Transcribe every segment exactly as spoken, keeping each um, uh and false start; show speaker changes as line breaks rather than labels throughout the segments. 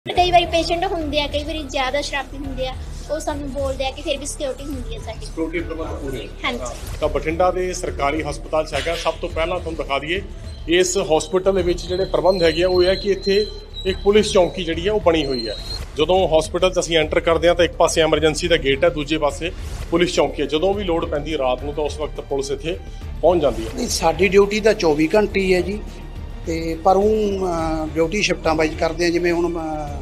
कई बार पेशेंट होंगे आ, कई बार ज्यादा शराबी होंगे आ, ਉਹ ਸਾਨੂੰ ਬੋਲਦੇ ਆ ਕਿ ਫਿਰ ਵੀ ਸਿਕਿਉਰਿਟੀ ਹੁੰਦੀ ਹੈ ਸਾਡੀ।
ਸਿਕਿਉਰਿਟੀ ਪ੍ਰਬੰਧ ਪੂਰੇ
ਹਾਂਜੀ।
ਤਾਂ ਬਠਿੰਡਾ ਦੇ ਸਰਕਾਰੀ ਹਸਪਤਾਲ 'ਚ ਹੈਗਾ। ਸਭ ਤੋਂ ਪਹਿਲਾਂ ਤੁਹਾਨੂੰ ਦਿਖਾ ਦਈਏ ਇਸ ਹਸਪੀਟਲ ਦੇ ਵਿੱਚ ਜਿਹੜੇ ਪ੍ਰਬੰਧ ਹੈਗੇ ਆ ਉਹ ਇਹ ਹੈ ਕਿ ਇੱਥੇ ਇੱਕ ਪੁਲਿਸ ਚੌਂਕੀ ਜਿਹੜੀ ਹੈ ਉਹ ਬਣੀ ਹੋਈ ਹੈ। ਜਦੋਂ ਹਸਪੀਟਲ 'ਚ ਅਸੀਂ ਐਂਟਰ ਕਰਦੇ ਹਾਂ ਤਾਂ ਇੱਕ ਪਾਸੇ ਐਮਰਜੈਂਸੀ ਦਾ ਗੇਟ ਹੈ, ਦੂਜੇ ਪਾਸੇ ਪੁਲਿਸ ਚੌਂਕੀ ਹੈ। ਜਦੋਂ ਵੀ ਲੋੜ ਪੈਂਦੀ ਹੈ ਰਾਤ ਨੂੰ ਤਾਂ ਉਸ ਵਕਤ ਪੁਲਿਸ ਇੱਥੇ ਪਹੁੰਚ ਜਾਂਦੀ ਹੈ।
ਸਾਡੀ ਡਿਊਟੀ ਤਾਂ ਚੌਵੀ ਘੰਟੇ ਹੀ ਹੈ ਜੀ, ਤੇ ਪਰ ਉਹ ਡਿਊਟੀ ਸ਼ਿਫਟਾਂ ਵਾਈਜ਼ ਕਰਦੇ ਆ। ਜਿਵੇਂ ਹੁਣ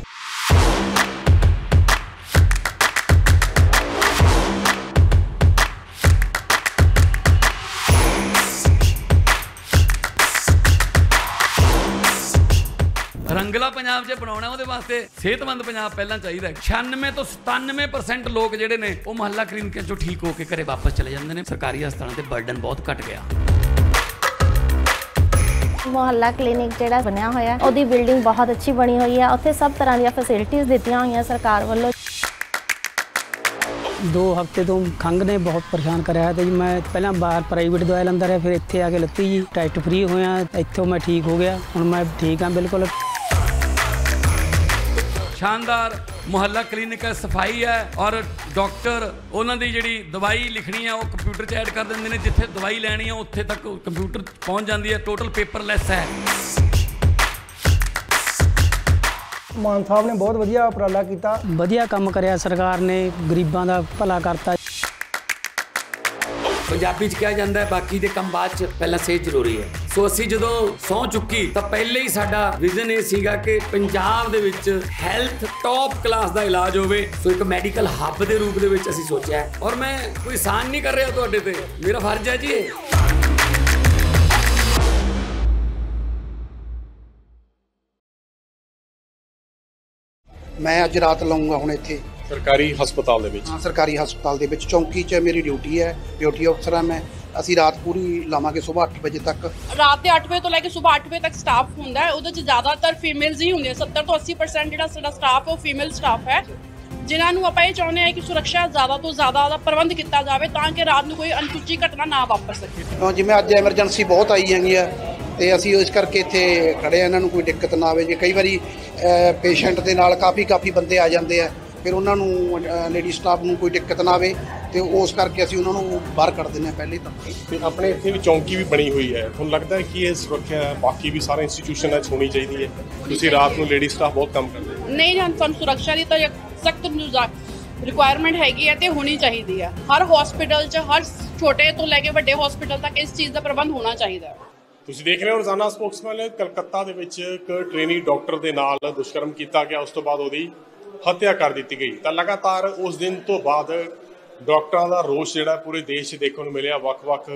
ਰੰਗਲਾ ਪੰਜਾਬ 'ਚ ਬਣਾਉਣਾ ਉਹਦੇ ਵਾਸਤੇ ਸਿਹਤਮੰਦ ਪੰਜਾਬ ਪਹਿਲਾਂ ਚਾਹੀਦਾ। ਛਿਆਨਵੇਂ ਤੋਂ ਸਤਾਨਵੇਂ ਪਰਸੈਂਟ ਲੋਕ ਜਿਹੜੇ ਨੇ ਉਹ ਮੁਹੱਲਾ ਕਲੀਨਿਕਾਂ 'ਚੋਂ ਠੀਕ ਹੋ ਕੇ ਘਰੇ ਵਾਪਸ ਚਲੇ ਜਾਂਦੇ ਨੇ। ਸਰਕਾਰੀ ਹਸਪਤਾਲਾਂ ਤੇ ਬਰਡਨ ਬਹੁਤ ਘਟ ਗਿਆ।
ਮੁਹੱਲਾ ਕਲੀਨਿਕ ਜਿਹੜਾ ਬਣਿਆ ਹੋਇਆ ਉਹਦੀ ਬਿਲਡਿੰਗ ਬਹੁਤ ਅੱਛੀ ਬਣੀ ਹੋਈ ਹੈ। ਉੱਥੇ ਸਭ ਤਰ੍ਹਾਂ ਦੀਆਂ ਫੈਸਿਲਿਟੀਆਂ ਦਿੱਤੀਆਂ ਹੋਈਆਂ ਸਰਕਾਰ ਵੱਲੋਂ।
दो हफ्ते तो खंघ ने बहुत परेशान कराया तो जी मैं पहला बाहर प्राइवेट दवाई लंदा रहा, फिर इत्थे आके लत्ती जी टेस्ट फ्री होया, इत्थों मैं ठीक हो गया। हुण मैं ठीक हाँ बिल्कुल।
शानदार मुहल्ला क्लिनिक है, सफाई है और डॉक्टर उन्होंने जी दवाई लिखनी है वो कंप्यूटर च ऐड कर देंगे ने। जिथे दवाई लैनी है उत्थे तक कंप्यूटर पहुँच जाती है। टोटल पेपरलैस है।
ਮਾਨ ਸਾਹਿਬ ਨੇ ਬਹੁਤ ਵਧੀਆ ਉਪਰਾਲਾ ਕੀਤਾ,
ਵਧੀਆ ਕੰਮ ਕਰਿਆ ਸਰਕਾਰ ਨੇ, ਗਰੀਬਾਂ ਦਾ ਭਲਾ ਕਰਤਾ।
ਪੰਜਾਬੀ 'ਚ ਕਿਹਾ ਜਾਂਦਾ ਹੈ ਬਾਕੀ ਦੇ ਕੰਮ ਬਾਅਦ 'ਚ, ਪਹਿਲਾਂ ਸਿਹਤ ਜ਼ਰੂਰੀ ਹੈ। ਸੋ ਅਸੀਂ ਜਦੋਂ ਸਹੁੰ ਚੁੱਕੀ ਤਾਂ ਪਹਿਲੇ ਹੀ ਸਾਡਾ ਵਿਜ਼ਨ ਇਹ ਸੀਗਾ ਕਿ ਪੰਜਾਬ ਦੇ ਵਿੱਚ ਹੈਲਥ ਟੌਪ ਕਲਾਸ ਦਾ ਇਲਾਜ ਹੋਵੇ। ਸੋ ਇੱਕ ਮੈਡੀਕਲ ਹੱਬ ਦੇ ਰੂਪ ਦੇ ਵਿੱਚ ਅਸੀਂ ਸੋਚਿਆ ਔਰ ਮੈਂ ਕੋਈ ਆਸਾਨ ਨਹੀਂ ਕਰ ਰਿਹਾ ਤੁਹਾਡੇ ਤੇ, ਮੇਰਾ ਫਰਜ਼ ਹੈ ਜੀ ਇਹ।
ਮੈਂ ਅੱਜ ਰਾਤ ਲਾਉਂਗਾ ਹੁਣ ਇੱਥੇ
ਸਰਕਾਰੀ ਹਸਪਤਾਲ ਦੇ ਵਿੱਚ।
ਹਾਂ, ਸਰਕਾਰੀ ਹਸਪਤਾਲ ਦੇ ਵਿੱਚ ਚੌਂਕੀ 'ਚ ਮੇਰੀ ਡਿਊਟੀ ਹੈ, ਡਿਊਟੀ ਅਫਸਰ ਹਾਂ ਮੈਂ। ਅਸੀਂ ਰਾਤ ਪੂਰੀ ਲਾਵਾਂਗੇ ਸੁਬਾਹ ਅੱਠ ਵਜੇ ਤੱਕ।
ਰਾਤ ਦੇ ਅੱਠ ਵਜੇ ਤੋਂ ਲੈ ਕੇ ਸੁਬਾਹ ਅੱਠ ਵਜੇ ਤੱਕ ਸਟਾਫ ਹੁੰਦਾ ਹੈ। ਉਹਦੇ 'ਚ ਜ਼ਿਆਦਾਤਰ ਫੀਮੇਲਸ ਹੀ ਹੁੰਦੀਆਂ। ਸੱਤਰ ਤੋਂ ਅੱਸੀ ਪਰਸੈਂਟ ਜਿਹੜਾ ਸਾਡਾ ਸਟਾਫ ਹੈ ਉਹ ਫੀਮੇਲ ਸਟਾਫ ਹੈ, ਜਿਨ੍ਹਾਂ ਨੂੰ ਆਪਾਂ ਇਹ ਚਾਹੁੰਦੇ ਹਾਂ ਕਿ ਸੁਰੱਖਿਆ ਜ਼ਿਆਦਾ ਤੋਂ ਜ਼ਿਆਦਾ ਦਾ ਪ੍ਰਬੰਧ ਕੀਤਾ ਜਾਵੇ ਤਾਂ ਕਿ ਰਾਤ ਨੂੰ ਕੋਈ ਅਣਸੁਚੀ ਘਟਨਾ ਨਾ ਵਾਪਰ ਸਕੇ।
ਜਿਵੇਂ ਅੱਜ ਐਮਰਜੈਂਸੀ ਬਹੁਤ ਆਈ ਹੈਗੀ ਆ ਤੇ ਅਸੀਂ ਇਸ ਕਰਕੇ ਇੱਥੇ ਖੜੇ ਆ, ਇਹਨਾਂ ਨੂੰ ਕੋਈ ਦਿੱਕਤ ਨਾ ਆਵੇ। ਜੇ ਕਈ ਵਾਰੀ ਪੇਸ਼ੈਂਟ ਦੇ ਨਾਲ ਕਾਫੀ ਕਾਫੀ ਬੰਦੇ ਆ ਜਾਂਦੇ ਆ, ਫਿਰ ਉਹਨਾਂ ਨੂੰ ਲੇਡੀ ਸਟਾਫ ਨੂੰ ਕੋਈ ਦਿੱਕਤ ਨਾ ਆਵੇ ਤੇ ਉਸ ਕਰਕੇ ਅਸੀਂ ਉਹਨਾਂ ਨੂੰ ਬਾਹਰ ਕੱਢ ਦਿੰਦੇ ਹਾਂ ਪਹਿਲੇ ਤਾਂ।
ਤੇ ਆਪਣੇ ਇੱਥੇ ਵੀ ਚੌਂਕੀ ਵੀ ਬਣੀ ਹੋਈ ਹੈ। ਤੁਹਾਨੂੰ ਲੱਗਦਾ ਹੈ ਕਿ ਇਹ ਸੁਰੱਖਿਆ ਬਾਕੀ ਵੀ ਸਾਰੇ ਇੰਸਟੀਟਿਊਸ਼ਨਾਂ 'ਚ ਹੋਣੀ ਚਾਹੀਦੀ ਹੈ? ਤੁਸੀਂ ਰਾਤ ਨੂੰ ਲੇਡੀ ਸਟਾਫ ਬਹੁਤ ਕੰਮ ਕਰਦੇ ਹੋ।
ਨਹੀਂ ਜਾਂ ਤੁਹਾਨੂੰ ਸੁਰੱਖਿਆ ਦੀ ਤਾਂ ਸਖਤ ਰਿਕੁਆਇਰਮੈਂਟ ਹੈਗੀ ਹੈ ਤੇ ਹੋਣੀ ਚਾਹੀਦੀ ਹੈ। ਹਰ ਹਸਪੀਟਲ 'ਚ, ਹਰ ਛੋਟੇ ਤੋਂ ਲੈ ਕੇ ਵੱਡੇ ਹਸਪੀਟਲ ਤੱਕ ਇਸ ਚੀਜ਼ ਦਾ ਪ੍ਰਬੰਧ ਹੋਣਾ ਚਾਹੀਦਾ ਹੈ।
ਤੁਸੀਂ ਦੇਖ ਰਹੇ ਹੋ ਰੋਜ਼ਾਨਾ ਸਪੋਕਸਮੈਨ। ਕਲਕੱਤਾ ਦੇ ਵਿੱਚ ਇੱਕ ਟ੍ਰੇਨੀ ਡਾਕਟਰ ਦੇ ਨਾਲ ਦੁਸ਼ਕਰਮ ਕੀਤਾ ਗਿਆ, ਉਸ ਤੋਂ ਬਾਅਦ ਉਹਦੀ ਹੱਤਿਆ ਕਰ ਦਿੱਤੀ ਗਈ। ਤਾਂ ਲਗਾਤਾਰ ਉਸ ਦਿਨ ਤੋਂ ਬਾਅਦ ਡਾਕਟਰਾਂ ਦਾ ਰੋਸ ਜਿਹੜਾ ਪੂਰੇ ਦੇਸ਼ 'ਚ ਦੇਖਣ ਨੂੰ ਮਿਲਿਆ। ਵੱਖ-ਵੱਖ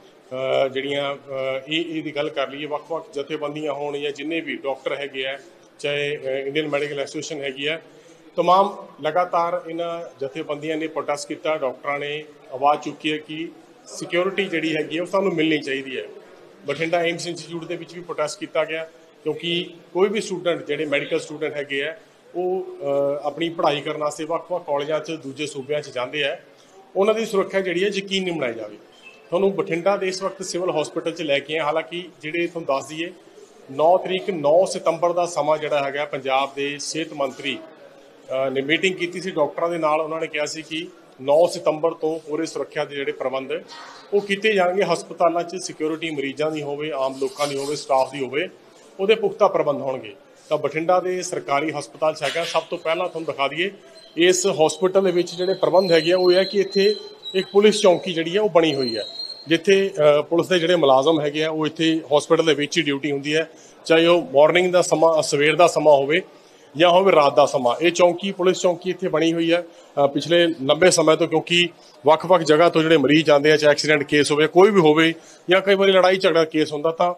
ਜਿਹੜੀਆਂ ਇਹ ਇਹਦੀ ਗੱਲ ਕਰ ਲਈਏ, ਵੱਖ-ਵੱਖ ਜਥੇਬੰਦੀਆਂ ਹੋਣ ਜਾਂ ਜਿੰਨੇ ਵੀ ਡਾਕਟਰ ਹੈਗੇ ਆ, ਚਾਹੇ ਇੰਡੀਅਨ ਮੈਡੀਕਲ ਐਸੋਸੀਏਸ਼ਨ ਹੈਗੀ ਹੈ, ਤਮਾਮ ਲਗਾਤਾਰ ਇਹਨਾਂ ਜਥੇਬੰਦੀਆਂ ਨੇ ਪ੍ਰੋਟੈਸਟ ਕੀਤਾ। ਡਾਕਟਰਾਂ ਨੇ ਆਵਾਜ਼ ਚੁੱਕੀ ਹੈ ਕਿ ਸਿਕਿਉਰਿਟੀ ਜਿਹੜੀ ਹੈਗੀ ਹੈ ਉਹ ਸਾਨੂੰ ਮਿਲਣੀ ਚਾਹੀਦੀ ਹੈ। ਬਠਿੰਡਾ ਏਮਸ ਇੰਸਟੀਚਿਊਟ ਦੇ ਵਿੱਚ ਵੀ ਪ੍ਰੋਟੈਸਟ ਕੀਤਾ ਗਿਆ, ਕਿਉਂਕਿ ਕੋਈ ਵੀ ਸਟੂਡੈਂਟ ਜਿਹੜੇ ਮੈਡੀਕਲ ਸਟੂਡੈਂਟ ਹੈਗੇ ਆ ਉਹ ਆਪਣੀ ਪੜ੍ਹਾਈ ਕਰਨ ਵਾਸਤੇ ਵੱਖ-ਵੱਖ ਕਾਲਜਾਂ 'ਚ ਦੂਜੇ ਸੂਬਿਆਂ 'ਚ ਜਾਂਦੇ ਆ, ਉਹਨਾਂ ਦੀ ਸੁਰੱਖਿਆ ਜਿਹੜੀ ਹੈ ਯਕੀਨੀ ਬਣਾਈ ਜਾਵੇ। ਤੁਹਾਨੂੰ ਬਠਿੰਡਾ ਦੇ ਇਸ ਵਕਤ ਸਿਵਲ ਹਸਪੀਟਲ 'ਚ ਲੈ ਕੇ ਆਏ। ਹਾਲਾਂਕਿ ਜਿਹੜੇ ਤੁਹਾਨੂੰ ਦੱਸ ਦਈਏ ਨੌ ਤਰੀਕ ਨੌ ਸਤੰਬਰ ਦਾ ਸਮਾਂ ਜਿਹੜਾ ਹੈਗਾ ਪੰਜਾਬ ਦੇ ਸਿਹਤ ਮੰਤਰੀ ਨੇ ਮੀਟਿੰਗ ਕੀਤੀ ਸੀ ਡਾਕਟਰਾਂ ਦੇ ਨਾਲ। ਉਹਨਾਂ ਨੇ ਕਿਹਾ ਸੀ ਕਿ ਨੌ ਸਤੰਬਰ ਤੋਂ ਪੂਰੇ ਸੁਰੱਖਿਆ ਦੇ ਜਿਹੜੇ ਪ੍ਰਬੰਧ ਉਹ ਕੀਤੇ ਜਾਣਗੇ। ਹਸਪਤਾਲਾਂ 'ਚ ਸਿਕਿਉਰਿਟੀ ਮਰੀਜ਼ਾਂ ਦੀ ਹੋਵੇ, ਆਮ ਲੋਕਾਂ ਦੀ ਹੋਵੇ, ਸਟਾਫ ਦੀ ਹੋਵੇ, ਉਹਦੇ ਪੁਖਤਾ ਪ੍ਰਬੰਧ ਹੋਣਗੇ। ਤਾਂ ਬਠਿੰਡਾ ਦੇ ਸਰਕਾਰੀ ਹਸਪਤਾਲ 'ਚ ਹੈਗਾ। ਸਭ ਤੋਂ ਪਹਿਲਾਂ ਤੁਹਾਨੂੰ ਦਿਖਾ ਦਈਏ ਇਸ ਹਸਪੀਟਲ ਦੇ ਵਿੱਚ ਜਿਹੜੇ ਪ੍ਰਬੰਧ ਹੈਗੇ ਆ ਉਹ ਇਹ ਹੈ ਕਿ ਇੱਥੇ ਇੱਕ ਪੁਲਿਸ ਚੌਂਕੀ ਜਿਹੜੀ ਹੈ ਉਹ ਬਣੀ ਹੋਈ ਹੈ, ਜਿੱਥੇ ਪੁਲਿਸ ਦੇ ਜਿਹੜੇ ਮੁਲਾਜ਼ਮ ਹੈਗੇ ਆ ਉਹ ਇੱਥੇ ਹਸਪੀਟਲ ਦੇ ਵਿੱਚ ਹੀ ਡਿਊਟੀ ਹੁੰਦੀ ਹੈ, ਚਾਹੇ ਉਹ ਮਾਰਨਿੰਗ ਦਾ ਸਮਾਂ, ਸਵੇਰ ਦਾ ਸਮਾਂ ਹੋਵੇ ਜਾਂ ਹੋਵੇ ਰਾਤ ਦਾ ਸਮਾਂ। ਇਹ ਚੌਂਕੀ, ਪੁਲਿਸ ਚੌਂਕੀ ਇੱਥੇ ਬਣੀ ਹੋਈ ਹੈ ਪਿਛਲੇ ਲੰਬੇ ਸਮੇਂ ਤੋਂ, ਕਿਉਂਕਿ ਵੱਖ-ਵੱਖ ਜਗ੍ਹਾ ਤੋਂ ਜਿਹੜੇ ਮਰੀਜ਼ ਆਉਂਦੇ ਆ, ਚਾਹੇ ਐਕਸੀਡੈਂਟ ਕੇਸ ਹੋਵੇ, ਕੋਈ ਵੀ ਹੋਵੇ, ਜਾਂ ਕਈ ਵਾਰੀ ਲੜਾਈ ਝਗੜਾ ਕੇਸ ਹੁੰਦਾ, ਤਾਂ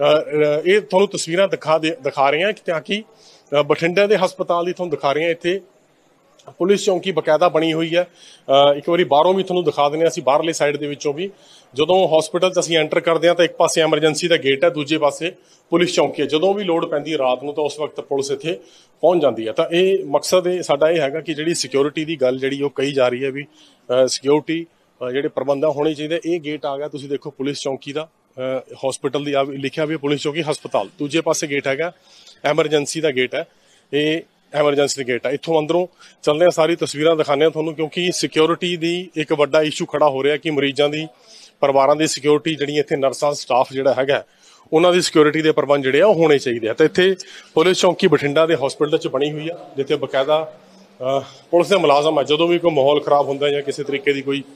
ਇਹ ਤੁਹਾਨੂੰ ਤਸਵੀਰਾਂ ਦਿਖਾ ਦੇ ਦਿਖਾ ਰਹੀਆਂ ਤਾਂ ਕਿ ਬਠਿੰਡਾ ਦੇ ਹਸਪਤਾਲ ਦੀ ਤੁਹਾਨੂੰ ਦਿਖਾ ਰਹੀਆਂ। ਇੱਥੇ ਪੁਲਿਸ ਚੌਂਕੀ ਬਕਾਇਦਾ ਬਣੀ ਹੋਈ ਹੈ। ਇੱਕ ਵਾਰੀ ਬਾਹਰੋਂ ਵੀ ਤੁਹਾਨੂੰ ਦਿਖਾ ਦਿੰਦੇ ਹਾਂ ਅਸੀਂ, ਬਾਹਰਲੇ ਸਾਈਡ ਦੇ ਵਿੱਚੋਂ ਵੀ। ਜਦੋਂ ਹਸਪੀਟਲ 'ਚ ਅਸੀਂ ਐਂਟਰ ਕਰਦੇ ਹਾਂ ਤਾਂ ਇੱਕ ਪਾਸੇ ਐਮਰਜੈਂਸੀ ਦਾ ਗੇਟ ਹੈ, ਦੂਜੇ ਪਾਸੇ ਪੁਲਿਸ ਚੌਂਕੀ ਹੈ। ਜਦੋਂ ਵੀ ਲੋੜ ਪੈਂਦੀ ਹੈ ਰਾਤ ਨੂੰ ਤਾਂ ਉਸ ਵਕਤ ਪੁਲਿਸ ਇੱਥੇ ਪਹੁੰਚ ਜਾਂਦੀ ਹੈ। ਤਾਂ ਇਹ ਮਕਸਦ ਇਹ ਸਾਡਾ ਇਹ ਹੈਗਾ ਕਿ ਜਿਹੜੀ ਸਿਕਿਉਰਿਟੀ ਦੀ ਗੱਲ ਜਿਹੜੀ ਉਹ ਕਹੀ ਜਾ ਰਹੀ ਹੈ ਵੀ ਸਿਕਿਉਰਿਟੀ ਜਿਹੜੇ ਪ੍ਰਬੰਧ ਹੋਣੇ ਚਾਹੀਦੇ। ਇਹ ਗੇਟ ਆ ਗਿਆ, ਤੁਸੀਂ ਦੇਖੋ ਪੁਲਿਸ ਚੌਂਕੀ ਦਾ, हॉस्पिटल दी लिखा भी पुलिस चौकी हस्पताल, दूजे पासे गेट है एमरजेंसी का गेट है। ये ਐਮਰਜੈਂਸੀ ਗੇਟ ਆ, ਇੱਥੋਂ ਅੰਦਰੋਂ ਚੱਲਦੇ ਆ, ਸਾਰੀ ਤਸਵੀਰਾਂ ਦਿਖਾਉਂਦੇ ਆ ਤੁਹਾਨੂੰ, ਕਿਉਂਕਿ ਸਿਕਿਉਰਿਟੀ ਦੀ ਇੱਕ ਵੱਡਾ ਇਸ਼ੂ ਖੜਾ ਹੋ ਰਿਹਾ ਕਿ ਮਰੀਜ਼ਾਂ ਦੀ ਪਰਿਵਾਰਾਂ ਦੀ ਸਿਕਿਉਰਿਟੀ ਜਿਹੜੀ ਇੱਥੇ ਨਰਸਾਂ ਸਟਾਫ ਜਿਹੜਾ ਹੈਗਾ ਉਹਨਾਂ ਦੀ ਸਿਕਿਉਰਿਟੀ ਦੇ ਪ੍ਰਬੰਧ ਜਿਹੜੇ ਆ ਉਹ ਹੋਣੇ ਚਾਹੀਦੇ ਆ। ਤਾਂ ਇੱਥੇ ਪੁਲਿਸ ਚੌਂਕੀ ਬਠਿੰਡਾ ਦੇ ਹਸਪੀਟਲ 'ਚ ਬਣੀ ਹੋਈ ਆ, ਜਿੱਥੇ ਬਕਾਇਦਾ ਪੁਲਿਸ ਦੇ ਮੁਲਾਜ਼ਮ ਆ, ਜਦੋਂ ਵੀ ਕੋਈ ਮਾਹੌਲ ਖਰਾਬ ਹੁੰਦਾ ਜਾਂ ਕਿਸੇ ਤਰੀਕੇ ਦੀ ਕੋਈ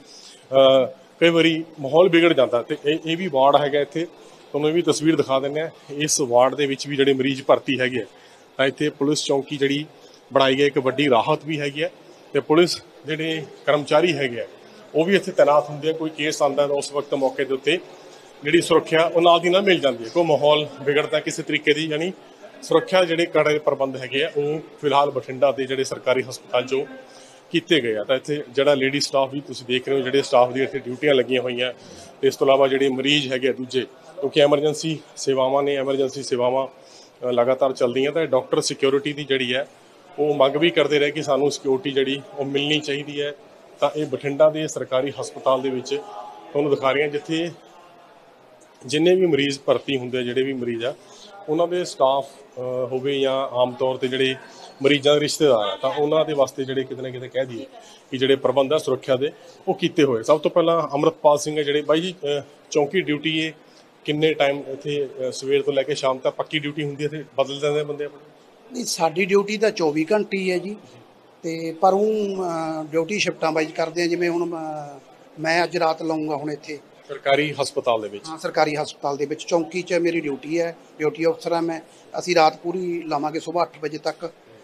ਕਈ ਵਾਰੀ ਮਾਹੌਲ ਵਿਗੜ ਜਾਂਦਾ ਤੇ ਇਹ ਇਹ ਵੀ ਵਾਰਡ ਹੈਗਾ ਇੱਥੇ, ਤੁਹਾਨੂੰ ਇਹ ਵੀ ਤਸਵੀਰ ਦਿਖਾ ਦਿੰਦੇ ਆ। ਇਸ ਵਾਰਡ ਦੇ ਵਿੱਚ ਵੀ ਜਿਹੜੇ ਮਰੀਜ਼ ਭਰਤੀ ਹੈਗੇ ਤਾਂ ਇੱਥੇ ਪੁਲਿਸ ਚੌਂਕੀ ਜਿਹੜੀ ਬਣਾਈ ਗਈ ਇੱਕ ਵੱਡੀ ਰਾਹਤ ਵੀ ਹੈਗੀ ਹੈ ਤੇ ਪੁਲਿਸ ਜਿਹੜੇ ਕਰਮਚਾਰੀ ਹੈਗੇ ਆ ਉਹ ਵੀ ਇੱਥੇ ਤੈਨਾਤ ਹੁੰਦੇ ਆ। ਕੋਈ ਕੇਸ ਆਉਂਦਾ ਤਾਂ ਉਸ ਵਕਤ ਮੌਕੇ ਦੇ ਉੱਤੇ ਜਿਹੜੀ ਸੁਰੱਖਿਆ ਉਹ ਨਾਲ ਦੀ ਨਾਲ ਮਿਲ ਜਾਂਦੀ ਹੈ। ਕੋਈ ਮਾਹੌਲ ਵਿਗੜਦਾ ਕਿਸੇ ਤਰੀਕੇ ਦੀ, ਯਾਨੀ ਸੁਰੱਖਿਆ ਜਿਹੜੇ ਕੜੇ ਪ੍ਰਬੰਧ ਹੈਗੇ ਆ ਉਹ ਫਿਲਹਾਲ ਬਠਿੰਡਾ ਦੇ ਜਿਹੜੇ ਸਰਕਾਰੀ ਹਸਪਤਾਲ 'ਚੋਂ ਕੀਤੇ ਗਏ ਆ। ਤਾਂ ਇੱਥੇ ਜਿਹੜਾ ਲੇਡੀ ਸਟਾਫ ਵੀ ਤੁਸੀਂ ਦੇਖ ਰਹੇ ਹੋ, ਜਿਹੜੇ ਸਟਾਫ ਦੀ ਇੱਥੇ ਡਿਊਟੀਆਂ ਲੱਗੀਆਂ ਹੋਈਆਂ, ਤੇ ਇਸ ਤੋਂ ਇਲਾਵਾ ਜਿਹੜੇ ਮਰੀਜ਼ ਹੈਗੇ ਦੂਜੇ, ਕਿਉਂਕਿ ਐਮਰਜੈਂਸੀ ਸੇਵਾਵਾਂ ਨੇ, ਐਮਰਜੈਂਸੀ ਸੇਵਾਵਾਂ ਲਗਾਤਾਰ ਚੱਲਦੀਆਂ, ਤਾਂ ਡਾਕਟਰ ਸਿਕਿਉਰਿਟੀ ਦੀ ਜਿਹੜੀ ਹੈ ਉਹ ਮੰਗ ਵੀ ਕਰਦੇ ਰਹੇ ਕਿ ਸਾਨੂੰ ਸਿਕਿਉਰਿਟੀ ਜਿਹੜੀ ਉਹ ਮਿਲਣੀ ਚਾਹੀਦੀ ਹੈ। ਤਾਂ ਇਹ ਬਠਿੰਡਾ ਦੇ ਸਰਕਾਰੀ ਹਸਪਤਾਲ ਦੇ ਵਿੱਚ ਤੁਹਾਨੂੰ ਦਿਖਾ ਰਹੇ ਹਾਂ, ਜਿੱਥੇ ਜਿੰਨੇ ਵੀ ਮਰੀਜ਼ ਭਰਤੀ ਹੁੰਦੇ, ਜਿਹੜੇ ਵੀ ਮਰੀਜ਼ ਆ ਉਹਨਾਂ ਦੇ ਸਟਾਫ ਹੋਵੇ ਜਾਂ ਆਮ ਤੌਰ ਤੇ ਜਿਹੜੇ ਮਰੀਜ਼ਾਂ ਦੇ ਰਿਸ਼ਤੇਦਾਰ ਆ, ਤਾਂ ਉਹਨਾਂ ਦੇ ਵਾਸਤੇ ਜਿਹੜੇ ਕਿਤੇ ਨਾ ਕਿਤੇ ਕਹਿ ਦਈਏ ਕਿ ਜਿਹੜੇ ਪ੍ਰਬੰਧ ਆ ਸੁਰੱਖਿਆ ਦੇ ਉਹ ਕੀਤੇ ਹੋਏ। ਸਭ ਤੋਂ ਪਹਿਲਾਂ ਅੰਮ੍ਰਿਤਪਾਲ ਸਿੰਘ ਹੈ ਜਿਹੜੇ ਬਾਈ ਜੀ, ਚੌਂਕੀ ਡਿਊਟੀ ਇਹ ਕਿੰਨੇ ਟਾਈਮ ਇੱਥੇ ਸਵੇਰ ਤੋਂ ਲੈ ਕੇ ਸ਼ਾਮ ਤੱਕ ਪੱਕੀ ਡਿਊਟੀ ਹੁੰਦੀ ਹੈ ਤੇ ਬਦਲ ਜਾਂਦੇ ਬੰਦੇ ਆਪਣੇ?
ਨਹੀਂ, ਸਾਡੀ ਡਿਊਟੀ ਤਾਂ ਚੌਵੀ ਘੰਟੇ ਹੀ ਹੈ ਜੀ, ਤੇ ਪਰ ਉਹ ਡਿਊਟੀ ਸ਼ਿਫਟਾਂ ਵਾਈਜ਼ ਕਰਦੇ ਆ। ਜਿਵੇਂ ਹੁਣ ਮੈਂ ਅੱਜ ਰਾਤ ਲਾਉਂਗਾ ਹੁਣ ਇੱਥੇ
ਸਰਕਾਰੀ ਹਸਪਤਾਲ ਦੇ ਵਿੱਚ।
ਹਾਂ, ਸਰਕਾਰੀ ਹਸਪਤਾਲ ਦੇ ਵਿੱਚ ਚੌਂਕੀ 'ਚ ਮੇਰੀ ਡਿਊਟੀ ਹੈ, ਡਿਊਟੀ ਅਫਸਰ ਹਾਂ ਮੈਂ। ਅਸੀਂ ਰਾਤ ਪੂਰੀ ਲਾਵਾਂਗੇ ਸੁਬਾਹ ਅੱਠ ਵਜੇ ਤੱਕ,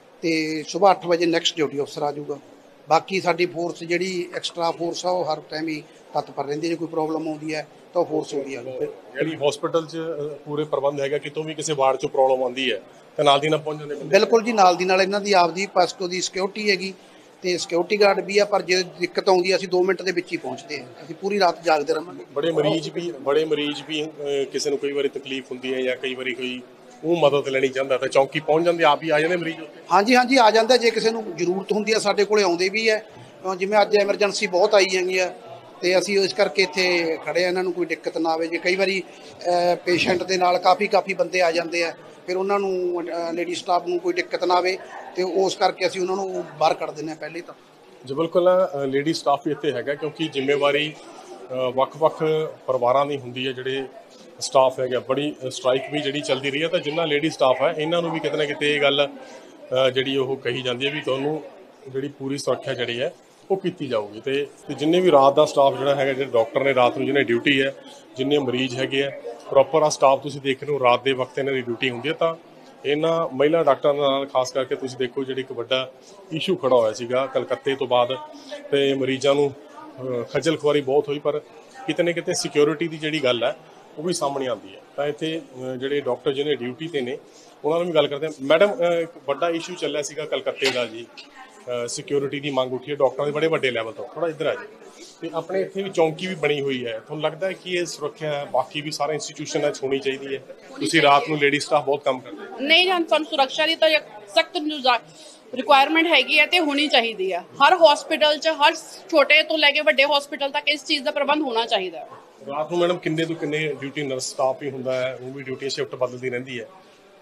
ਤੇ ਸੁਬਾਹ ਅੱਠ ਵਜੇ ਨੈਕਸਟ ਡਿਊਟੀ ਅਫਸਰ ਆ ਜਾਊਗਾ। ਬਾਕੀ ਸਾਡੀ ਫੋਰਸ ਜਿਹੜੀ ਐਕਸਟਰਾ ਫੋਰਸ ਆ ਉਹ ਹਰ ਟਾਈਮ ਹੀ ਤਤਪਰ ਰਹਿੰਦੀ ਹੈ। ਜੇ ਕੋਈ ਪ੍ਰੋਬਲਮ ਆਉਂਦੀ ਹੈ ਤਾਂ ਉਹ ਫੋਰਸ ਹੁੰਦੀ ਆ।
ਜਿਹੜੀ ਹਸਪੀਟਲ 'ਚ ਪੂਰੇ ਪ੍ਰਬੰਧ ਹੈਗਾ, ਕਿਤੋਂ ਵੀ ਕਿਸੇ ਵਾਰਡ 'ਚ ਪ੍ਰੋਬਲਮ ਆਉਂਦੀ ਹੈ ਤਾਂ ਨਾਲ ਦੀ ਨਾਲ ਪਹੁੰਚ ਜਾਂਦੇ?
ਬਿਲਕੁਲ ਜੀ, ਨਾਲ ਦੀ ਨਾਲ ਇਹਨਾਂ ਦੀ ਆਪਦੀ ਪਸਟੋ ਦੀ ਸਿਕਿਉਰਿਟੀ ਹੈਗੀ ਤੇ ਸਿਕਿਉਰਿਟੀ ਗਾਰਡ ਵੀ ਆ, ਪਰ ਜੇ ਦਿੱਕਤ ਆਉਂਦੀ ਹੈ ਅਸੀਂ ਦੋ ਮਿੰਟ ਦੇ ਵਿੱਚ ਹੀ ਪਹੁੰਚਦੇ ਹਾਂ। ਅਸੀਂ ਪੂਰੀ ਰਾਤ ਜਾਗਦੇ ਰਹਾਂਗੇ।
ਬੜੇ ਮਰੀਜ਼ ਵੀ ਬੜੇ ਮਰੀਜ਼ ਵੀ ਕਿਸੇ ਨੂੰ ਕਈ ਵਾਰੀ ਤਕਲੀਫ ਹੁੰਦੀ ਹੈ ਜਾਂ ਕਈ ਵਾਰੀ ਕੋਈ ਉਹ ਮਦਦ ਲੈਣੀ ਚਾਹੁੰਦਾ ਤਾਂ ਚੌਂਕੀ ਪਹੁੰਚ ਜਾਂਦੇ, ਆਪ ਹੀ ਆ ਜਾਂਦੇ ਮਰੀਜ਼ ਉੱਤੇ?
ਹਾਂਜੀ ਹਾਂਜੀ, ਆ ਜਾਂਦਾ। ਜੇ ਕਿਸੇ ਨੂੰ ਜ਼ਰੂਰਤ ਹੁੰਦੀ ਹੈ ਸਾਡੇ ਕੋਲੇ ਆਉਂਦੇ ਵੀ ਹੈ। ਜਿਵੇਂ ਅੱਜ ਐਮਰਜੈਂਸੀ ਬਹੁਤ ਆਈ ਹੈਗੀ ਆ ਤੇ ਅਸੀਂ ਇਸ ਕਰਕੇ ਇੱਥੇ ਖੜੇ ਆ, ਇਹਨਾਂ ਨੂੰ ਕੋਈ ਦਿੱਕਤ ਨਾ ਆਵੇ। ਜੇ ਕਈ ਵਾਰੀ ਪੇਸ਼ੈਂਟ ਦੇ ਨਾਲ ਕਾਫੀ ਕਾਫੀ ਬੰਦੇ ਆ ਜਾਂਦੇ ਆ, ਫਿਰ ਉਹਨਾਂ ਨੂੰ ਲੇਡੀ ਸਟਾਫ ਨੂੰ ਕੋਈ ਦਿੱਕਤ ਨਾ ਆਵੇ ਤੇ ਉਸ ਕਰਕੇ ਅਸੀਂ ਉਹਨਾਂ ਨੂੰ ਬਾਹਰ ਕੱਢ ਦਿੰਦੇ ਹਾਂ ਪਹਿਲੇ ਤਾਂ।
ਜੀ ਬਿਲਕੁਲ, ਲੇਡੀ ਸਟਾਫ ਵੀ ਇੱਥੇ ਹੈਗਾ, ਕਿਉਂਕਿ ਜ਼ਿੰਮੇਵਾਰੀ ਵੱਖ-ਵੱਖ ਪਰਿਵਾਰਾਂ ਦੀ ਹੁੰਦੀ ਹੈ। ਜਿਹੜੇ ਸਟਾਫ ਹੈਗਾ, ਬੜੀ ਸਟ੍ਰਾਈਕ ਵੀ ਜਿਹੜੀ ਚੱਲਦੀ ਰਹੀ ਹੈ, ਤਾਂ ਜਿੰਨਾ ਲੇਡੀ ਸਟਾਫ ਹੈ ਇਹਨਾਂ ਨੂੰ ਵੀ ਕਿਤੇ ਨਾ ਕਿਤੇ ਇਹ ਗੱਲ ਜਿਹੜੀ ਉਹ ਕਹੀ ਜਾਂਦੀ ਹੈ ਵੀ ਤੁਹਾਨੂੰ ਜਿਹੜੀ ਪੂਰੀ ਸੁਰੱਖਿਆ ਜਿਹੜੀ ਹੈ ਉਹ ਕੀਤੀ ਜਾਊਗੀ। ਤੇ ਜਿੰਨੇ ਵੀ ਰਾਤ ਦਾ ਸਟਾਫ ਜਿਹੜਾ ਹੈਗਾ, ਜਿਹੜੇ ਡਾਕਟਰ ਨੇ ਰਾਤ ਨੂੰ ਜਿਹਨੇ ਡਿਊਟੀ ਹੈ, ਜਿੰਨੇ ਮਰੀਜ਼ ਹੈਗੇ ਆ, ਪ੍ਰੋਪਰ ਆ ਸਟਾਫ ਤੁਸੀਂ ਦੇਖ ਰਹੇ ਹੋ, ਰਾਤ ਦੇ ਵਕਤ ਇਹਨਾਂ ਦੀ ਡਿਊਟੀ ਹੁੰਦੀ ਹੈ। ਤਾਂ ਇਹਨਾਂ ਮਹਿਲਾ ਡਾਕਟਰਾਂ ਨਾਲ ਖਾਸ ਕਰਕੇ ਤੁਸੀਂ ਦੇਖੋ ਜਿਹੜੀ ਇੱਕ ਵੱਡਾ ਇਸ਼ੂ ਖੜਾ ਹੋਇਆ ਸੀਗਾ ਕਲਕੱਤੇ ਤੋਂ ਬਾਅਦ, ਤੇ ਮਰੀਜ਼ਾਂ ਨੂੰ ਖੱਜਲ ਖੁਆਰੀ ਬਹੁਤ ਹੋਈ, ਪਰ ਕਿਤੇ ਨਾ ਕਿਤੇ ਸਿਕਿਉਰਿਟੀ ਦੀ ਜਿਹੜੀ ਗੱਲ ਹੈ ਉਹ ਵੀ ਸਾਹਮਣੇ ਆਉਂਦੀ ਹੈ। ਤਾਂ ਇੱਥੇ ਜਿਹੜੇ ਡਾਕਟਰ ਜਿਹਨੇ ਡਿਊਟੀ ਤੇ ਨੇ ਉਹਨਾਂ ਨੂੰ ਵੀ ਗੱਲ ਕਰਦੇ ਹਾਂ। ਮੈਡਮ, ਇੱਕ ਵੱਡਾ ਇਸ਼ੂ ਚੱਲਿਆ ਸੀਗਾ ਕਲਕੱਤੇ ਦਾ ਜੀ, ਸਿਕਿਉਰਿਟੀ ਦੀ ਮੰਗ ਉੱਠੀ ਹੈ ਡਾਕਟਰਾਂ ਦੇ ਬੜੇ ਵੱਡੇ ਲੈਵਲ ਤੋਂ। ਥੋੜਾ ਇੱਧਰ ਆ ਜੀ। ਤੇ ਆਪਣੇ ਇੱਥੇ ਵੀ ਚੌਂਕੀ ਵੀ ਬਣੀ ਹੋਈ ਹੈ, ਤੁਹਾਨੂੰ ਲੱਗਦਾ ਹੈ ਕਿ ਇਹ ਸੁਰੱਖਿਆ ਬਾਕੀ ਵੀ ਸਾਰੇ ਇੰਸਟੀਟਿਊਸ਼ਨਾਂ 'ਚ ਹੋਣੀ ਚਾਹੀਦੀ ਹੈ? ਤੁਸੀਂ ਰਾਤ ਨੂੰ ਲੇਡੀ ਸਟਾਫ ਬਹੁਤ ਕੰਮ ਕਰਦੇ?
ਨਹੀਂ, ਸਾਨੂੰ ਸੁਰੱਖਿਆ ਦੀ ਤਾਂ ਸਖਤ ਰਿਕੁਆਇਰਮੈਂਟ ਹੈਗੀ ਹੈ ਤੇ ਹੋਣੀ ਚਾਹੀਦੀ ਹੈ। ਹਰ ਹਸਪੀਟਲ 'ਚ, ਹਰ ਛੋਟੇ ਤੋਂ ਲੈ ਕੇ ਵੱਡੇ ਹਸਪੀਟਲ ਤੱਕ ਇਸ ਚੀਜ਼ ਦਾ ਪ੍ਰਬੰਧ ਹੋਣਾ ਚਾਹੀਦਾ ਹੈ।
ਰਾਤ ਨੂੰ ਮੈਡਮ ਕਿੰਨੇ ਤੋਂ ਕਿੰਨੇ ਡਿਊਟੀ ਨਰਸ ਸਟਾਫ ਹੀ ਹੁੰਦਾ ਹੈ? ਉਹ ਵੀ ਡਿਊਟੀ ਸ਼ਿਫਟ ਬਦਲਦੀ ਰਹਿੰਦੀ ਹੈ?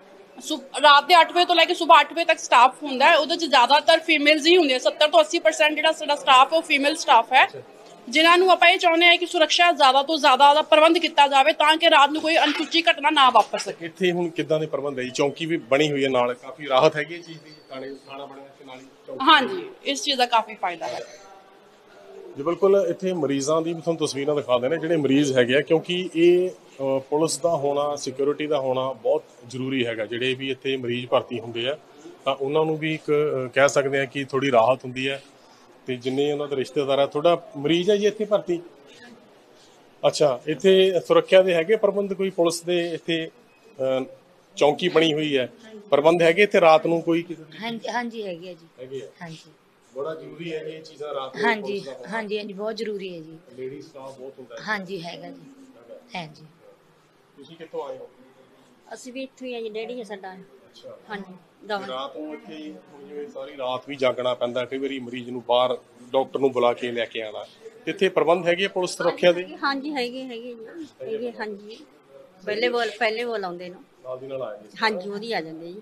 ਰਾਤ ਦੇ ਅੱਠ ਵਜੇ ਤੋਂ ਲੈ ਕੇ ਸਵੇਰ ਅੱਠ ਵਜੇ ਤੱਕ ਸਟਾਫ ਹੁੰਦਾ ਹੈ। ਉਹਦੇ 'ਚ ਜ਼ਿਆਦਾਤਰ ਫੀਮੇਲਸ ਹੀ ਹੁੰਦੀਆਂ। ਸੱਤਰ ਤੋਂ ਅੱਸੀ ਪਰਸੈਂਟ ਜਿਹੜਾ ਸਾਡਾ ਸਟਾਫ ਉਹ ਫੀਮੇਲ ਸਟਾਫ ਹੈ, ਜਿਨ੍ਹਾਂ ਨੂੰ ਆਪਾਂ ਇਹ ਚਾਹੁੰਦੇ ਹਾਂ ਕਿ ਸੁਰੱਖਿਆ ਜ਼ਿਆਦਾ ਤੋਂ ਜ਼ਿਆਦਾ ਦਾ ਪ੍ਰਬੰਧ ਕੀਤਾ ਜਾਵੇ ਤਾਂ ਕਿ ਰਾਤ ਨੂੰ ਕੋਈ ਅਣਸੁਚੀ ਘਟਨਾ ਨਾ ਵਾਪਰ ਸਕੇ।
ਇੱਥੇ ਹੁਣ ਕਿੱਦਾਂ ਦੇ ਪ੍ਰਬੰਧ ਹੈ ਜੀ? ਚੌਂਕੀ ਵੀ ਬਣੀ ਹੋਈ ਹੈ ਨਾਲ, ਕਾਫੀ ਰਾਹਤ ਹੈਗੀ ਇਸ ਚੀਜ਼ ਦੀ? ਖਾਣਾ ਬਣਿਆ ਤੇ ਨਾਲ ਹੀ ਚੌਂਕੀ?
ਹਾਂਜੀ, ਇਸ ਚੀਜ਼ ਦਾ ਕਾਫੀ ਫਾਇਦਾ ਹੈ
ਜੀ। ਬਿਲਕੁਲ, ਇੱਥੇ ਮਰੀਜ਼ਾਂ ਦੀ ਵੀ ਤੁਹਾਨੂੰ ਤਸਵੀਰਾਂ ਦਿਖਾ ਦੇਣੇ, ਜਿਹੜੇ ਮਰੀਜ਼ ਹੈਗੇ ਆ, ਕਿਉਂਕਿ ਇਹ ਪੁਲਿਸ ਦਾ ਹੋਣਾ, ਸਿਕਿਉਰਿਟੀ ਦਾ ਹੋਣਾ ਬਹੁਤ ਜ਼ਰੂਰੀ ਹੈਗਾ। ਜਿਹੜੇ ਵੀ ਇੱਥੇ ਮਰੀਜ਼ ਭਰਤੀ ਹੁੰਦੇ ਆ ਤਾਂ ਉਹਨਾਂ ਨੂੰ ਵੀ ਇੱਕ ਕਹਿ ਸਕਦੇ ਆ ਕਿ ਥੋੜੀ ਰਾਹਤ ਹੁੰਦੀ ਹੈ। ਤੇ ਜਿੰਨੇ ਉਹਨਾਂ ਦੇ ਰਿਸ਼ਤੇਦਾਰ ਆ, ਥੋੜਾ ਮਰੀਜ਼ ਹੈ ਜੀ ਇੱਥੇ ਭਰਤੀ? ਅੱਛਾ, ਇੱਥੇ ਸੁਰੱਖਿਆ ਦੇ ਹੈਗੇ ਪ੍ਰਬੰਧ ਕੋਈ ਪੁਲਿਸ ਦੇ? ਇੱਥੇ ਚੌਂਕੀ ਬਣੀ ਹੋਈ ਹੈ, ਪ੍ਰਬੰਧ ਹੈਗੇ ਇੱਥੇ ਰਾਤ ਨੂੰ ਕੋਈ?
ਹਾਂਜੀ ਹਾਂਜੀ ਹੈਗੇ ਆ ਜੀ।
ਹੈਗੇ ਆ?
ਹਾਂਜੀ,
ਬੜਾ ਜ਼ਰੂਰੀ ਹੈ ਇਹ ਚੀਜ਼ਾਂ ਰਾਤ ਨੂੰ?
ਹਾਂਜੀ ਹਾਂਜੀ ਹਾਂਜੀ, ਬਹੁਤ ਜ਼ਰੂਰੀ ਹੈ ਜੀ।
ਲੇਡੀ ਸਟਾਫ ਬਹੁਤ ਹੁੰਦਾ ਹੈ?
ਹਾਂਜੀ ਹੈਗਾ ਜੀ। ਹਾਂਜੀ।
ਤੁਸੀਂ ਕਿੱਥੋਂ ਆਏ ਹੋ?
ਅਸੀਂ ਵੀ ਇੱਥੋਂ ਹੀ ਆ ਜੀ, ਡੈਡੀ ਹੈ ਸਾਡਾ।
ਅੱਛਾ।
ਹਾਂਜੀ।
ਰਾਤ ਨੂੰ ਇੱਥੇ ਜਿਵੇਂ ਸਾਰੀ ਰਾਤ ਵੀ ਜਾਗਣਾ ਪੈਂਦਾ, ਕਈ ਵਾਰੀ ਮਰੀਜ਼ ਨੂੰ ਬਾਹਰ ਡਾਕਟਰ ਨੂੰ ਬੁਲਾ ਕੇ ਲੈ ਕੇ ਆਉਣਾ, ਇੱਥੇ ਪ੍ਰਬੰਧ ਹੈਗੇ ਪੁਲਿਸ ਸੁਰੱਖਿਆ ਦੇ?
ਹਾਂਜੀ ਹੈਗੇ ਹੈਗੇ ਜੀ, ਹੈਗੇ। ਹਾਂਜੀ, ਪਹਿਲੇ ਬੋਲ ਪਹਿਲੇ ਬੋਲ ਆਉਂਦੇ ਨੇ,
ਨਾਲ ਦੀ ਨਾਲ ਆ ਜਾਂਦੇ?
ਹਾਂਜੀ, ਉਹਦੀ ਆ ਜਾਂਦੇ ਜੀ।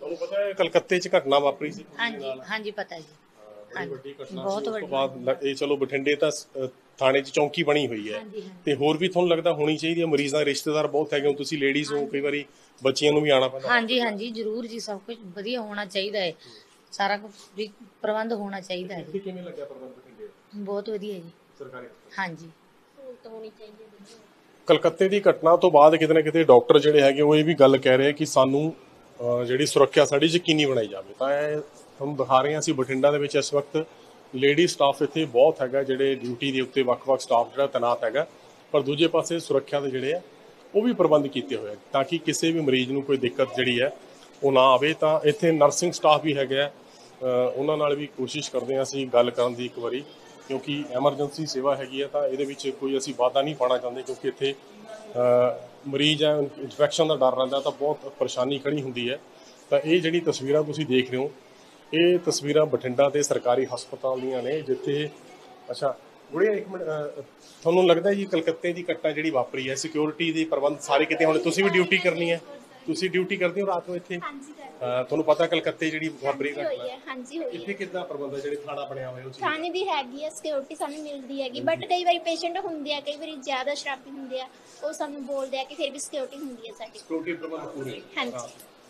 ਤੁਹਾਨੂੰ ਪਤਾ ਹੈ ਕਲਕੱਤੇ 'ਚ ਘਟਨਾ ਵਾਪਰੀ ਸੀ
ਹਾਂਜੀ ਹਾਂਜੀ ਪਤਾ ਜੀ
ਬੜੀ ਵੱਡੀ ਘਟਨਾ
ਬਹੁਤ
ਸੀ। ਉਸ ਤੋਂ
ਵੱਡੀ।
ਬਾਅਦ ਇਹ ਚਲੋ ਬਠਿੰਡੇ ਤਾਂ ਅ, ਥਾਣੇ 'ਚ ਚੌਂਕੀ ਬਣੀ ਹੋਈ ਹੈ
ਹਾਂਜੀ, ਹਾਂਜੀ।
ਤੇ ਹੋਰ ਵੀ ਤੁਹਾਨੂੰ ਲੱਗਦਾ ਹੋਣੀ ਚਾਹੀਦੀ ਹੈ? ਮਰੀਜ਼ਾਂ ਦੇ ਰਿਸ਼ਤੇਦਾਰ ਬਹੁਤ ਹੈਗੇ ਹੋ ਤੁਸੀਂ, ਲੇਡੀਜ਼ ਹੋ, ਕਈ ਵਾਰੀ ਬੱਚਿਆਂ ਨੂੰ ਵੀ ਆਉਣਾ ਪੈਂਦਾ।
ਹਾਂਜੀ ਹਾਂਜੀ ਜ਼ਰੂਰ ਜੀ, ਸਭ ਕੁਝ ਵਧੀਆ ਹੋਣਾ ਚਾਹੀਦਾ ਹੈ, ਸਾਰਾ ਕੁਝ ਵੀ ਪ੍ਰਬੰਧ ਹੋਣਾ ਚਾਹੀਦਾ ਹੈ
ਇੱਥੇ ਕਿਵੇਂ ਲੱਗਿਆ ਪ੍ਰਬੰਧ ਬਠਿੰਡੇ
ਬਹੁਤ ਵਧੀਆ ਜੀ।
ਸਰਕਾਰੀ?
ਹਾਂਜੀ
ਸਹੂਲਤ ਹੋਣੀ ਚਾਹੀਦੀ ਹੈ ਵਧੀਆ।
ਕਲਕੱਤੇ ਦੀ ਘਟਨਾ ਤੋਂ ਬਾਅਦ ਕਿਤੇ ਨਾ ਕਿਤੇ ਡਾਕਟਰ ਜਿਹੜੇ ਹੈਗੇ ਉਹ ਇਹ ਵੀ ਗੱਲ ਕਹਿ ਰਹੇ ਕਿ ਸਾਨੂੰ ਅ, ਜਿਹੜੀ ਸੁਰੱਖਿਆ ਸਾਡੀ ਯਕੀਨੀ ਬਣਾਈ ਜਾਵੇ। ਤਾਂ ਇਹ ਤੁਹਾਨੂੰ ਦਿਖਾ ਰਹੇ ਹਾਂ ਅਸੀਂ ਬਠਿੰਡਾ ਦੇ ਵਿੱਚ ਇਸ ਵਕਤ ਲੇਡੀ ਸਟਾਫ ਇੱਥੇ ਬਹੁਤ ਹੈਗਾ, ਜਿਹੜੇ ਡਿਊਟੀ ਦੇ ਉੱਤੇ ਵੱਖ-ਵੱਖ ਸਟਾਫ ਜਿਹੜਾ ਤੈਨਾਤ ਹੈਗਾ, ਪਰ ਦੂਜੇ ਪਾਸੇ ਸੁਰੱਖਿਆ ਦੇ ਜਿਹੜੇ ਆ ਉਹ ਵੀ ਪ੍ਰਬੰਧ ਕੀਤੇ ਹੋਏ ਆ ਤਾਂ ਕਿ ਕਿਸੇ ਵੀ ਮਰੀਜ਼ ਨੂੰ ਕੋਈ ਦਿੱਕਤ ਜਿਹੜੀ ਹੈ ਉਹ ਨਾ ਆਵੇ। ਤਾਂ ਇੱਥੇ ਨਰਸਿੰਗ ਸਟਾਫ ਵੀ ਹੈਗਾ, ਅ, ਉਹਨਾਂ ਨਾਲ ਵੀ ਕੋਸ਼ਿਸ਼ ਕਰਦੇ ਹਾਂ ਅਸੀਂ ਗੱਲ ਕਰਨ ਦੀ ਇੱਕ ਵਾਰੀ, ਕਿਉਂਕਿ ਐਮਰਜੈਂਸੀ ਸੇਵਾ ਹੈਗੀ ਹੈ ਤਾਂ ਇਹਦੇ ਵਿੱਚ ਕੋਈ ਅਸੀਂ ਵਾਧਾ ਨਹੀਂ ਪਾਉਣਾ ਚਾਹੁੰਦੇ, ਕਿਉਂਕਿ ਇੱਥੇ ਅ, ਮਰੀਜ਼ ਹੈ, ਇਨਫੈਕਸ਼ਨ ਦਾ ਡਰ ਰਹਿੰਦਾ ਤਾਂ ਬਹੁਤ ਪਰੇਸ਼ਾਨੀ ਖੜੀ ਹੁੰਦੀ ਹੈ। ਤਾਂ ਇਹ ਜਿਹੜੀ ਤਸਵੀਰਾਂ ਤੁਸੀਂ ਦੇਖ ਰਹੇ ਹੋ, ਇਹ ਤਸਵੀਰਾਂ ਬਠਿੰਡਾ ਦੇ ਸਰਕਾਰੀ ਹਸਪਤਾਲ ਦੀਆਂ ਨੇ, ਜਿੱਥੇ ਅੱਛਾ ਗੁੜੀਆ ਇੱਕ ਮਿੰਟ, ਅ, ਤੁਹਾਨੂੰ ਲੱਗਦਾ ਜੀ ਕਲਕੱਤੇ ਦੀ ਘਟਨਾ ਜਿਹੜੀ ਵਾਪਰੀ ਹੈ, ਸਿਕਿਉਰਿਟੀ ਦੇ ਪ੍ਰਬੰਧ ਸਾਰੇ ਕਿਤੇ ਹੁਣ ਤੁਸੀਂ ਵੀ ਡਿਊਟੀ ਕਰਨੀ ਹੈ, ਤੁਸੀਂ ਡਿਊਟੀ ਕਰਦੇ ਹੋ ਰਾਤ ਨੂੰ ਇੱਥੇ?
ਹਾਂਜੀ ਕਰਦੇ
ਅ, ਤੁਹਾਨੂੰ ਪਤਾ ਕਲਕੱਤੇ ਜਿਹੜੀ ਵਾਪਰੀ
ਹੋਈ
ਘਟਨਾ
ਹੈ। ਹਾਂਜੀ ਹੋਈ
ਇੱਥੇ
ਹੈ।
ਕਿੱਦਾਂ ਪ੍ਰਬੰਧ ਹੈ, ਜਿਹੜੇ ਥਾਣਾ ਬਣਿਆ ਹੋਇਆ ਉਸ
ਥਾਣੇ ਦੀ ਹੈਗੀ ਹੈ ਸਿਕਿਉਰਿਟੀ, ਸਾਨੂੰ ਮਿਲਦੀ ਹੈਗੀ, ਬਟ ਕਈ ਵਾਰੀ ਪੇਸ਼ੈਂਟ ਹੁੰਦੇ ਆ, ਕਈ ਵਾਰੀ ਜ਼ਿਆਦਾ ਸ਼ਰਾਬੀ ਹੁੰਦੇ ਆ, ਉਹ ਸਾਨੂੰ ਬੋਲਦੇ ਆ ਕਿ ਫਿਰ ਵੀ ਸਿਕਿਉਰਿਟੀ ਹੁੰਦੀ ਹੈ ਸਾਡੀ।
ਸਿਕਿਉਰਿਟੀ ਪ੍ਰਬੰਧ ਪੂਰੇ?
ਹਾਂਜੀ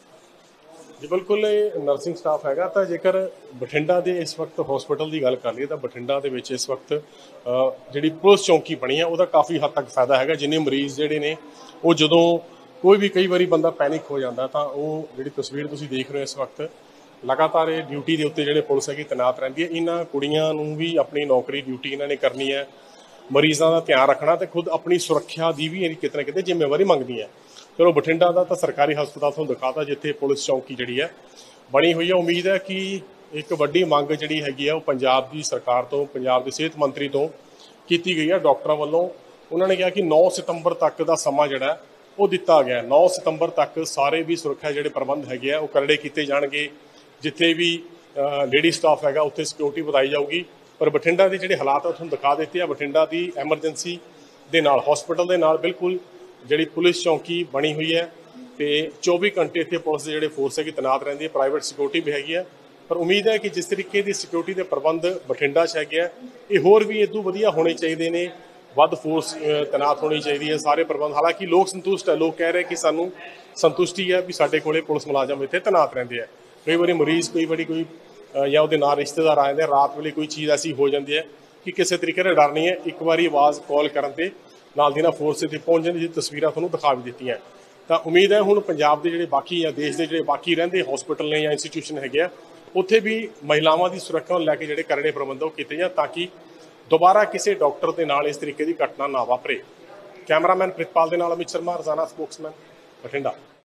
ਜੀ ਬਿਲਕੁਲ, ਇਹ ਨਰਸਿੰਗ ਸਟਾਫ ਹੈਗਾ। ਤਾਂ ਜੇਕਰ ਬਠਿੰਡਾ ਦੇ ਇਸ ਵਕਤ ਹਸਪੀਟਲ ਦੀ ਗੱਲ ਕਰ ਲਈਏ ਤਾਂ ਬਠਿੰਡਾ ਦੇ ਵਿੱਚ ਇਸ ਵਕਤ ਅ, ਜਿਹੜੀ ਪੁਲਿਸ ਚੌਂਕੀ ਬਣੀ ਹੈ ਉਹਦਾ ਕਾਫੀ ਹੱਦ ਤੱਕ ਫਾਇਦਾ ਹੈਗਾ। ਜਿੰਨੇ ਮਰੀਜ਼ ਜਿਹੜੇ ਨੇ ਉਹ ਜਦੋਂ ਕੋਈ ਵੀ ਕਈ ਵਾਰੀ ਬੰਦਾ ਪੈਨਿਕ ਹੋ ਜਾਂਦਾ ਤਾਂ ਉਹ ਜਿਹੜੀ ਤਸਵੀਰ ਤੁਸੀਂ ਦੇਖ ਰਹੇ ਹੋ ਇਸ ਵਕਤ, ਲਗਾਤਾਰ ਇਹ ਡਿਊਟੀ ਦੇ ਉੱਤੇ ਜਿਹੜੇ ਪੁਲਿਸ ਹੈਗੀ ਤੈਨਾਤ ਰਹਿੰਦੀ ਹੈ। ਇਹਨਾਂ ਕੁੜੀਆਂ ਨੂੰ ਵੀ ਆਪਣੀ ਨੌਕਰੀ ਡਿਊਟੀ ਇਹਨਾਂ ਨੇ ਕਰਨੀ ਹੈ, ਮਰੀਜ਼ਾਂ ਦਾ ਧਿਆਨ ਰੱਖਣਾ ਤੇ ਖੁਦ ਆਪਣੀ ਸੁਰੱਖਿਆ ਦੀ ਵੀ ਇਹ ਕਿਤੇ ਨਾ ਕਿਤੇ ਜ਼ਿੰਮੇਵਾਰੀ ਮੰਗਦੀ ਹੈ। ਚਲੋ ਬਠਿੰਡਾ ਦਾ ਤਾਂ ਸਰਕਾਰੀ ਹਸਪਤਾਲ ਤੁਹਾਨੂੰ ਦਿਖਾਤਾ ਜਿੱਥੇ ਪੁਲਿਸ ਚੌਂਕੀ ਜਿਹੜੀ ਹੈ ਬਣੀ ਹੋਈ ਹੈ। ਉਮੀਦ ਹੈ ਕਿ ਇੱਕ ਵੱਡੀ ਮੰਗ ਜਿਹੜੀ ਹੈਗੀ ਆ ਉਹ ਪੰਜਾਬ ਦੀ ਸਰਕਾਰ ਤੋਂ, ਪੰਜਾਬ ਦੇ ਸਿਹਤ ਮੰਤਰੀ ਤੋਂ ਕੀਤੀ ਗਈ ਹੈ ਡਾਕਟਰਾਂ ਵੱਲੋਂ। ਉਹਨਾਂ ਨੇ ਕਿਹਾ ਕਿ ਨੌ ਸਤੰਬਰ ਤੱਕ ਦਾ ਸਮਾਂ ਜਿਹੜਾ ਉਹ ਦਿੱਤਾ ਗਿਆ। ਨੌ ਸਤੰਬਰ ਤੱਕ ਸਾਰੇ ਵੀ ਸੁਰੱਖਿਆ ਜਿਹੜੇ ਪ੍ਰਬੰਧ ਹੈਗੇ ਆ ਉਹ ਕਰੜੇ ਕੀਤੇ ਜਾਣਗੇ। ਜਿੱਥੇ ਵੀ ਲੇਡੀ ਸਟਾਫ ਹੈਗਾ ਉੱਥੇ ਸਿਕਿਉਰਿਟੀ ਵਧਾਈ ਜਾਊਗੀ। ਪਰ ਬਠਿੰਡਾ ਦੇ ਜਿਹੜੇ ਹਾਲਾਤ ਆ ਤੁਹਾਨੂੰ ਦਿਖਾ ਦਿੱਤੇ ਆ। ਬਠਿੰਡਾ ਦੀ ਐਮਰਜੈਂਸੀ ਦੇ ਨਾਲ, ਹਸਪੀਟਲ ਦੇ ਨਾਲ ਬਿਲਕੁਲ ਜਿਹੜੀ ਪੁਲਿਸ ਚੌਂਕੀ ਬਣੀ ਹੋਈ ਹੈ ਤੇ ਚੌਵੀ ਘੰਟੇ ਇੱਥੇ ਪੁਲਿਸ ਦੇ ਜਿਹੜੇ ਫੋਰਸ ਹੈਗੀ ਤੈਨਾਤ ਰਹਿੰਦੀ ਹੈ, ਪ੍ਰਾਈਵੇਟ ਸਿਕਿਉਰਿਟੀ ਵੀ ਹੈਗੀ ਹੈ। ਪਰ ਉਮੀਦ ਹੈ ਕਿ ਜਿਸ ਤਰੀਕੇ ਦੀ ਸਿਕਿਉਰਿਟੀ ਦੇ ਪ੍ਰਬੰਧ ਬਠਿੰਡਾ 'ਚ ਹੈਗੇ ਆ, ਇਹ ਹੋਰ ਵੀ ਇਦੋਂ ਵਧੀਆ ਹੋਣੇ ਚਾਹੀਦੇ ਨੇ, ਵੱਧ ਫੋਰਸ ਤੈਨਾਤ ਹੋਣੀ ਚਾਹੀਦੀ ਹੈ, ਸਾਰੇ ਪ੍ਰਬੰਧ। ਹਾਲਾਂਕਿ ਲੋਕ ਸੰਤੁਸ਼ਟ ਹੈ, ਲੋਕ ਕਹਿ ਰਹੇ ਕਿ ਸਾਨੂੰ ਸੰਤੁਸ਼ਟੀ ਹੈ ਵੀ ਸਾਡੇ ਕੋਲੇ ਪੁਲਿਸ ਮੁਲਾਜ਼ਮ ਇੱਥੇ ਤੈਨਾਤ ਰਹਿੰਦੇ ਆ। ਕਈ ਵਾਰੀ ਮਰੀਜ਼, ਕਈ ਵਾਰੀ ਕੋਈ ਜਾਂ ਉਹਦੇ ਨਾਲ ਰਿਸ਼ਤੇਦਾਰ ਆ ਜਾਂਦੇ ਆ, ਰਾਤ ਵੇਲੇ ਕੋਈ ਚੀਜ਼ ਐਸੀ ਹੋ ਜਾਂਦੀ ਹੈ ਕਿ ਕਿਸੇ ਤਰੀਕੇ ਦਾ ਡਰ ਨਹੀਂ ਹੈ, ਇੱਕ ਵਾਰੀ ਆਵਾਜ਼ ਕਾਲ ਕਰਨ ਤੇ ਨਾਲ ਦੀ ਨਾਲ ਫੋਰਸ ਇੱਥੇ ਪਹੁੰਚ ਜਾਂਦੀ, ਜਿਹਦੀ ਤਸਵੀਰਾਂ ਤੁਹਾਨੂੰ ਦਿਖਾ ਵੀ ਦਿੱਤੀਆਂ। ਤਾਂ ਉਮੀਦ ਹੈ ਹੁਣ ਪੰਜਾਬ ਦੇ ਜਿਹੜੇ ਬਾਕੀ ਜਾਂ ਦੇਸ਼ ਦੇ ਜਿਹੜੇ ਬਾਕੀ ਰਹਿੰਦੇ ਹਸਪੀਟਲ ਨੇ ਜਾਂ ਇੰਸਟੀਟਿਊਸ਼ਨ ਹੈਗੇ ਆ, ਉੱਥੇ ਵੀ ਮਹਿਲਾਵਾਂ ਦੀ ਸੁਰੱਖਿਆ ਨੂੰ ਲੈ ਕੇ ਜਿਹੜੇ ਕਰੜੇ ਪ੍ਰਬੰਧ ਉਹ ਕੀਤੇ ਜਾਣ ਤਾਂ ਕਿ ਦੁਬਾਰਾ ਕਿਸੇ ਡਾਕਟਰ ਦੇ ਨਾਲ ਇਸ ਤਰੀਕੇ ਦੀ ਘਟਨਾ ਨਾ ਵਾਪਰੇ। ਕੈਮਰਾਮੈਨ ਪ੍ਰਿਤਪਾਲ ਦੇ ਨਾਲ ਅਮਿਤ ਸ਼ਰਮਾ, ਰਜ਼ਾਨਾ ਸਪੋਕਸਮੈਨ, ਬਠਿੰਡਾ।